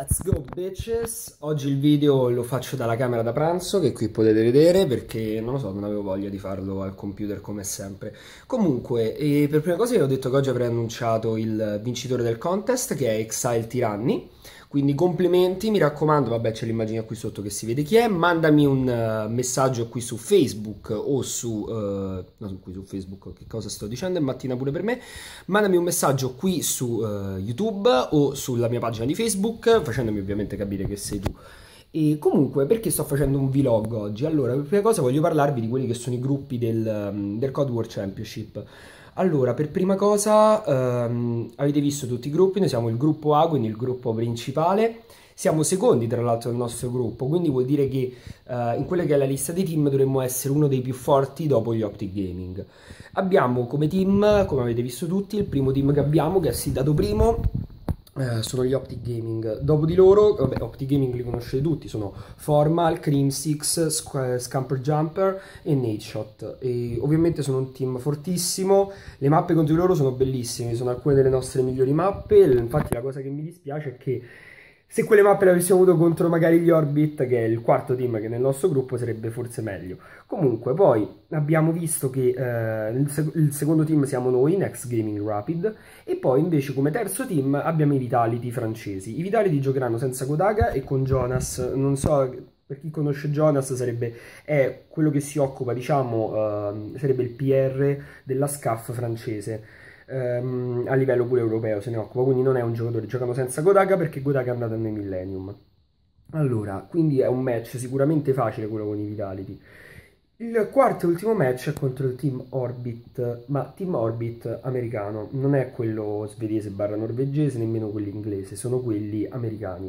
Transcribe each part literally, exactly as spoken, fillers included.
Let's go bitches! Oggi il video lo faccio dalla camera da pranzo, che qui potete vedere, perché non lo so, non avevo voglia di farlo al computer come sempre. Comunque, e per prima cosa vi ho detto che oggi avrei annunciato il vincitore del contest, che è Exile Tiranni. Quindi complimenti, mi raccomando, vabbè c'è l'immagine qui sotto che si vede chi è, mandami un uh, messaggio qui su Facebook o su, uh, no qui su Facebook, che cosa sto dicendo, è mattina pure per me, mandami un messaggio qui su uh, YouTube o sulla mia pagina di Facebook, facendomi ovviamente capire che sei tu. E comunque, perché sto facendo un vlog oggi? Allora, per prima cosa voglio parlarvi di quelli che sono i gruppi del, um, del Code War Championship. Allora, per prima cosa, ehm, avete visto tutti i gruppi, noi siamo il gruppo A, quindi il gruppo principale, siamo secondi tra l'altro del nostro gruppo, quindi vuol dire che eh, in quella che è la lista dei team dovremmo essere uno dei più forti dopo gli Optic Gaming. Abbiamo come team, come avete visto tutti, il primo team che abbiamo, che è seedato primo, Uh, sono gli Optic Gaming. Dopo di loro, vabbè, Optic Gaming li conoscete tutti, sono Formal, Crimsix, Scamper Jumper e Nadeshot. E ovviamente sono un team fortissimo, le mappe contro di loro sono bellissime, sono alcune delle nostre migliori mappe. Infatti la cosa che mi dispiace è che se quelle mappe le avessimo avuto contro magari gli Orbit, che è il quarto team che nel nostro gruppo, sarebbe forse meglio. Comunque poi abbiamo visto che eh, il, sec il secondo team siamo noi, Next Gaming Rapid, e poi invece come terzo team abbiamo i Vitality francesi. I Vitality giocheranno senza Godaga e con Jonas. Non so, per chi conosce Jonas, sarebbe è quello che si occupa, diciamo, eh, sarebbe il P R della S C A F francese. Um, a livello pure europeo se ne occupa, quindi non è un giocatore, giocano senza Godaga perché Godaga è andato nei Millennium. Allora, quindi è un match sicuramente facile quello con i Vitality. Il quarto e ultimo match è contro il Team Orbit, ma Team Orbit americano, non è quello svedese barra norvegese, nemmeno quelli inglese, sono quelli americani.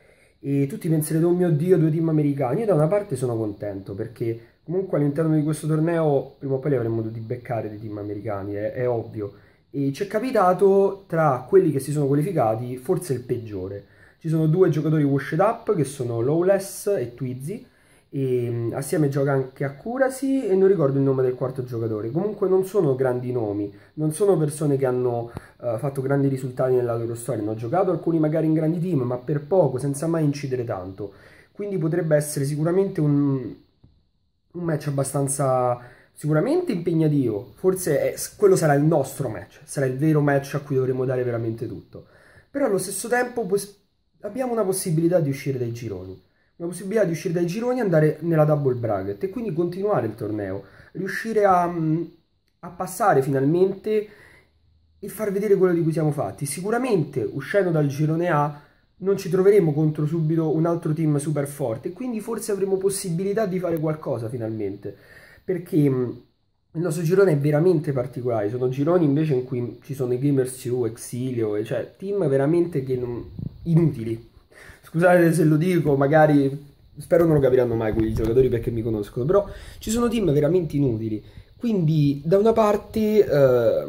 E tutti penserete, oh mio Dio, due team americani. Io da una parte sono contento perché comunque all'interno di questo torneo prima o poi li avremmo dovuti beccare dei team americani, è, è ovvio. E ci è capitato, tra quelli che si sono qualificati, forse il peggiore. Ci sono due giocatori washed up che sono Lawless e Twizzy, e assieme gioca anche Accuracy e non ricordo il nome del quarto giocatore. Comunque non sono grandi nomi, non sono persone che hanno uh, fatto grandi risultati nella loro storia. Hanno giocato alcuni magari in grandi team, ma per poco, senza mai incidere tanto. Quindi potrebbe essere sicuramente un, un match abbastanza... sicuramente impegnativo, forse è, quello sarà il nostro match, sarà il vero match a cui dovremo dare veramente tutto. Però allo stesso tempo abbiamo una possibilità di uscire dai gironi, una possibilità di uscire dai gironi e andare nella double bracket e quindi continuare il torneo, riuscire a, a passare finalmente e far vedere quello di cui siamo fatti. Sicuramente uscendo dal girone A non ci troveremo contro subito un altro team super forte e quindi forse avremo possibilità di fare qualcosa finalmente. Perché il nostro girone è veramente particolare, sono gironi invece in cui ci sono i Gamers U, Exilio, cioè team veramente che non... inutili. Scusate se lo dico, magari, spero non lo capiranno mai quei giocatori perché mi conoscono, però ci sono team veramente inutili. Quindi da una parte eh,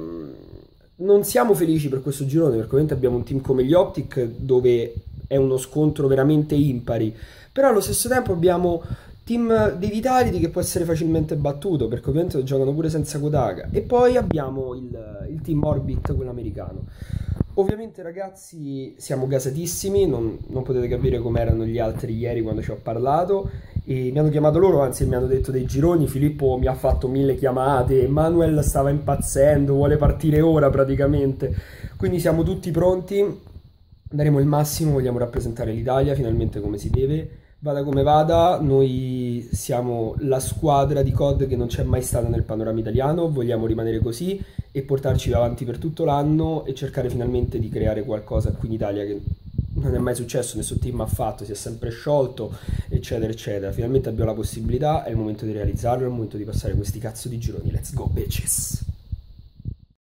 non siamo felici per questo girone, perché ovviamente abbiamo un team come gli Optic dove è uno scontro veramente impari, però allo stesso tempo abbiamo... team dei Vitality che può essere facilmente battuto perché ovviamente giocano pure senza Godaga, e poi abbiamo il, il Team Orbit, quello americano. Ovviamente ragazzi siamo gasatissimi, non, non potete capire com'erano gli altri ieri quando ci ho parlato, e mi hanno chiamato loro, anzi mi hanno detto dei gironi, Filippo mi ha fatto mille chiamate, Manuel stava impazzendo, vuole partire ora praticamente, quindi siamo tutti pronti, daremo il massimo, vogliamo rappresentare l'Italia finalmente come si deve. Vada come vada, noi siamo la squadra di C O D che non c'è mai stata nel panorama italiano, vogliamo rimanere così e portarci avanti per tutto l'anno e cercare finalmente di creare qualcosa qui in Italia che non è mai successo, nessun team ha fatto, si è sempre sciolto, eccetera, eccetera. Finalmente abbiamo la possibilità, è il momento di realizzarlo, è il momento di passare questi cazzo di gironi. Let's go, bitches!